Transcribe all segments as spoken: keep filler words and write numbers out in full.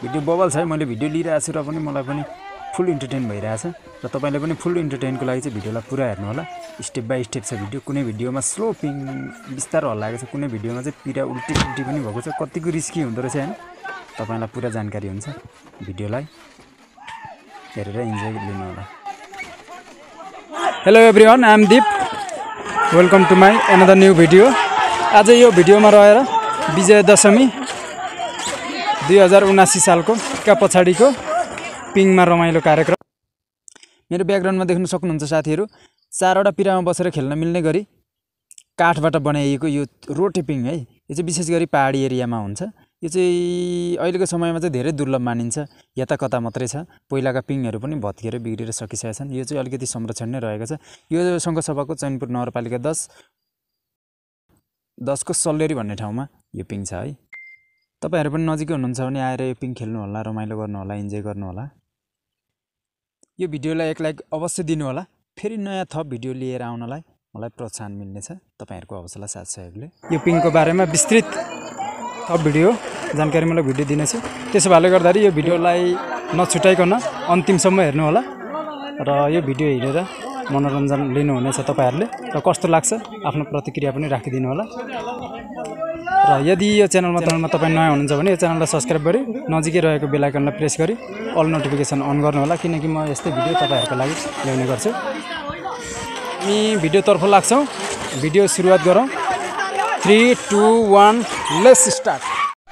Video bubble छ मैले video लिइरहेको छु र पनि मलाई पनि फुल इन्टरटेन भइरहेछ र तपाईले पनि फुल इन्टरटेनको लागि चाहिँ भिडियोलाई पुरा हेर्नु होला स्टेप बाइ स्टेप छ भिडियो कुनै भिडियोमा स्लो पिङ बिस्तारो हल्लाएको छ कुनै भिडियोमा चाहिँ पिरा उल्टी उल्टी पनि भएको छ कतिको रिस्की हुँदो रहेछ हैन तपाईलाई पुरा जानकारी हुन्छ भिडियोलाई हेरेर इन्जोय लिनु होला hello everyone I am Deep welcome to my another new video आज यो भिडियोमा रहेर विजय दशमी दुई हजार उनासी सालको का पछाडिको पिङमा रमाइलो कार्यक्रम मेरो ब्याकग्राउन्डमा देख्न सक्नुहुन्छ साथीहरु चारवटा पिरामा बसेर खेल्न मिल्ने गरी काठबाट बनाइएको यो रोटे पिङ है यो चाहिँ विशेष गरी पहाडी एरियामा हुन्छ यो चाहिँ अहिलेको समयमा चाहिँ धेरै दुर्लभ मानिन्छ यता कता मात्रै छ पहिलाका पिङहरु पनि भत्किएर बिग्रेर सकिसकेका छन् यो चाहिँ अलिकति संरक्षण नै रहेको छ यो साnkhuwasabhaको chainpur नगरपालिका दस दस को सल्लेरी भन्ने ठाउँमा यो पिङ छ है तपाईहरु पनि नजिकै हुनुहुन्छ भने आएर यो पिङ खेल्नु होला रमाइलो गर्नु होला इन्जोय गर्नु होला यो भिडियोलाई एक लाइक अवश्य दिनु होला फेरि नयाँ थप भिडियो लिएर आउनलाई मलाई प्रोत्साहन मिल्नेछ तपाईहरुको हौसला साथ सहयोगले यो पिङको बारेमा विस्तृत थप भिडियो जानकारीमूलक भिडियो दिनेछु त्यसो भएले गर्दा यो भिडियोलाई नछुटाइकन अन्तिमसम्म हेर्नु होला र यो भिडियो हेरेर मनोरञ्जन लिनु हुनेछ तपाईहरुले र कस्तो लाग्छ आफ्नो प्रतिक्रिया पनि राखिदिनु होला र यदि यो च्यानलमा तपाईमा तपाई नयाँ हुनुहुन्छ भने यो च्यानललाई सब्स्क्राइब गरी नजिकै रहेको बेल आइकनलाई प्रेस गरी अल नोटिफिकेसन अन गर्नु होला किनकि म यस्तै भिडियो तपाईहरुको लागि ल्याउने गर्छु हामी भिडियो तर्फ लाग्छौं भिडियो सुरुवात गरौं three two one let's start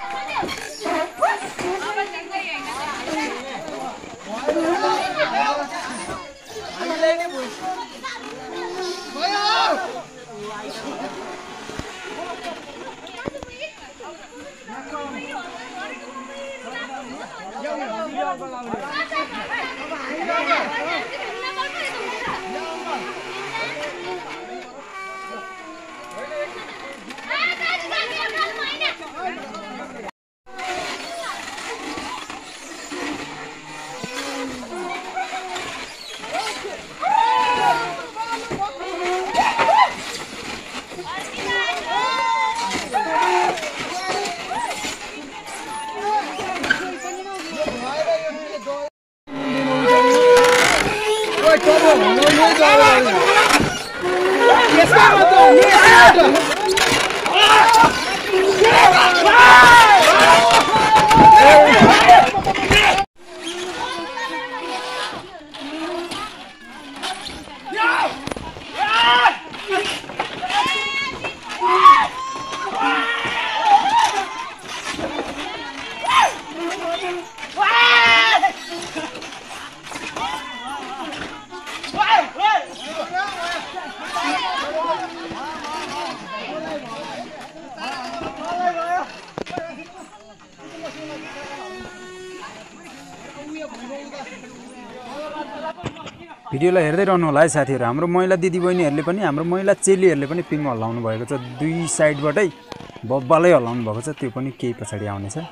भिडियोलाई हेर्दै रहनु होला है साथीहरु हाम्रो महिला दिदीबहिनीहरुले पनि हाम्रो महिला चेलीहरुले पनि पिङ हल्लाउनु भएको छ दुई साइडबाटै बब्बालै हल्लाउनु भएको छ त्यो पनि केही पछाडी आउने छ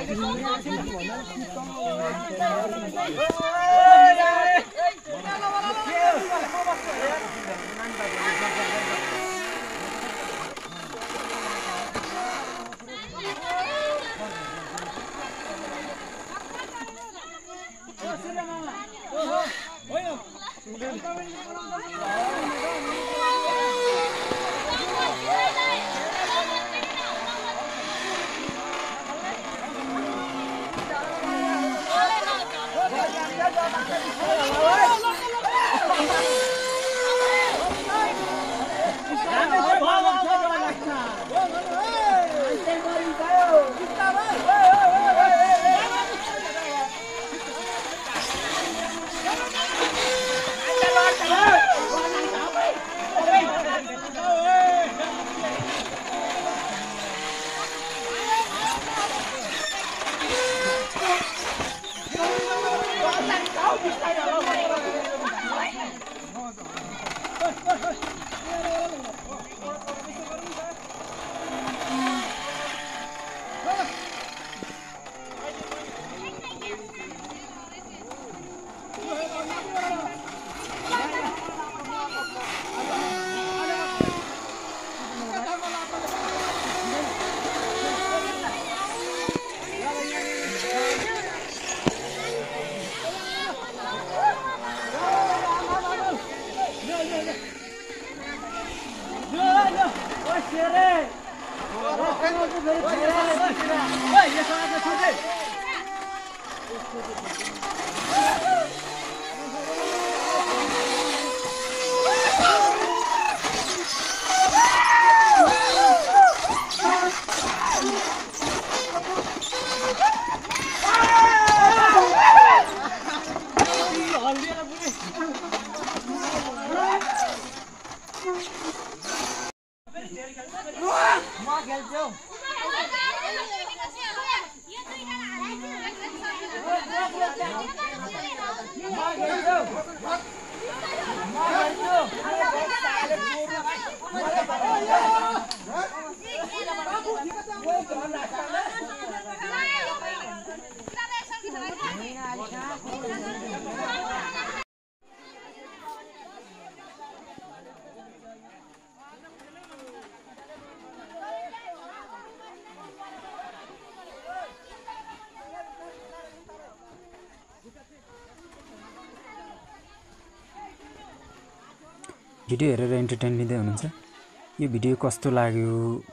भिडियो हेरेर एन्टरटेन लिँदै हुनुहुन्छ। यो भिडियो कस्तो लाग्यो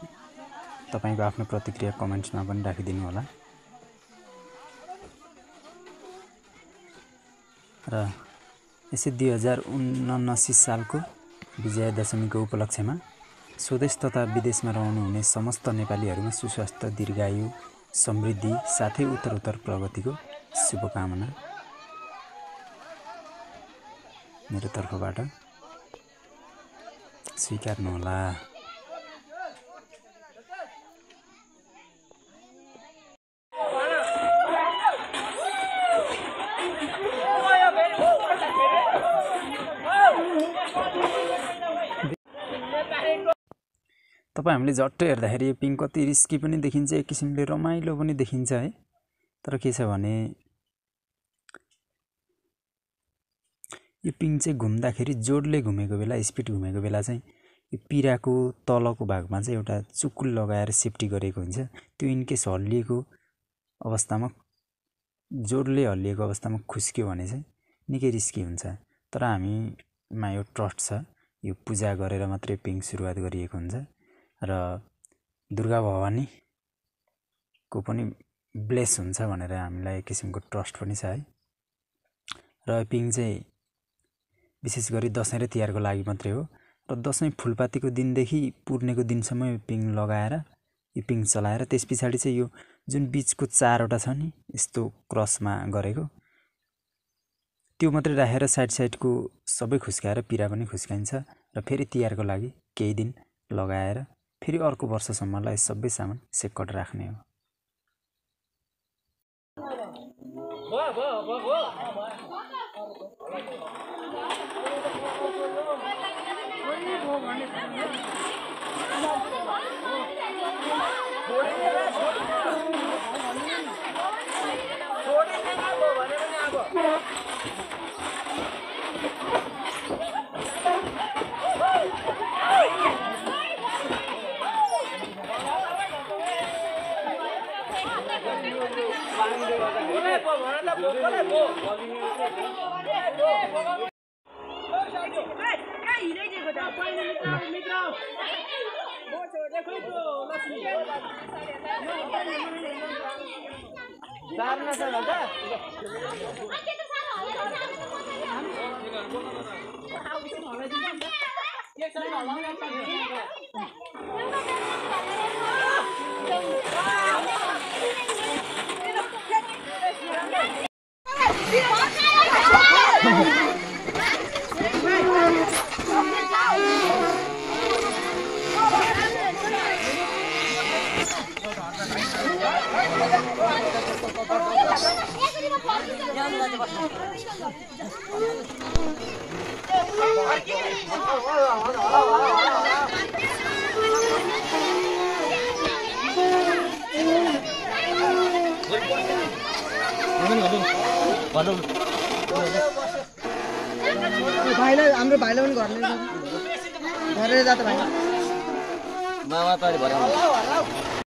तपाईको आफ्नो प्रतिक्रिया कमेन्ट्समा पनि राखिदिनु होला। र यसै दुई हजार उनासी सालको विजया दशमीको उपलक्ष्यमा स्वदेश तथा विदेशमा रहनुहुने समस्त नेपालीहरुमा सुस्वास्थ्य, दीर्घायु, समृद्धि साथै उत्तरोत्तर प्रगतिको शुभकामना मेरो तर्फबाट स्वीकार्नुहोला। तपाईं हामीले झट्ट हेर्दाखेरि यो पिङ कति रिस्की पनि देखिन्छ, एक किसिमले रमाइलो पनि देखिन्छ है। तर के छ भने यो पिङ चाहिँ घुम्दाखेरि जोडले घुमेको बेला, स्पिड घुमेको बेला चाहिँ यो पिराको तलको भागमा चाहिँ एउटा चुकुल लगाएर सेफ्टी गरेको हुन्छ। त्यो इनकेस हल्लिएको अवस्थामा, जोडले हल्लिएको अवस्थामा खुस्क्यो भने चाहिँ निकै रिस्की हुन्छ। तर हामीमा यो ट्रस्ट छ, यो पूजा गरेर मात्रै पिङ सुरुवात गरिएको हुन्छ र दुर्गा भवानीको पनि ब्लेस हुन्छ भनेर हामीलाई एक किसिमको ट्रस्ट पनि छ है। र पिङ चाहिँ विशेष गरी दशैं र तिहारको लागि मात्रै हो र दशैं फुलपातीको दिनदेखि पूर्णेको दिनसम्म यो पिङ लगाएर, यो पिङ चलाएर त्यस पछाडि चाहिँ यो जुन बीचको चारवटा छ नि यस्तो क्रसमा गरेको त्यो मात्रै राखेर साइड साइडको सबै खुस्काएर पिरा पनि खुस्काइन्छ र फेरि तिहारको लागि केही दिन लगाएर फेरि अर्को वर्षसम्मलाई सबै सामान सेक्कड राख्ने हो। भाइलाई हाम्रो भाइलाई पनि घरले घरले जात भाइ मामा पारी भरा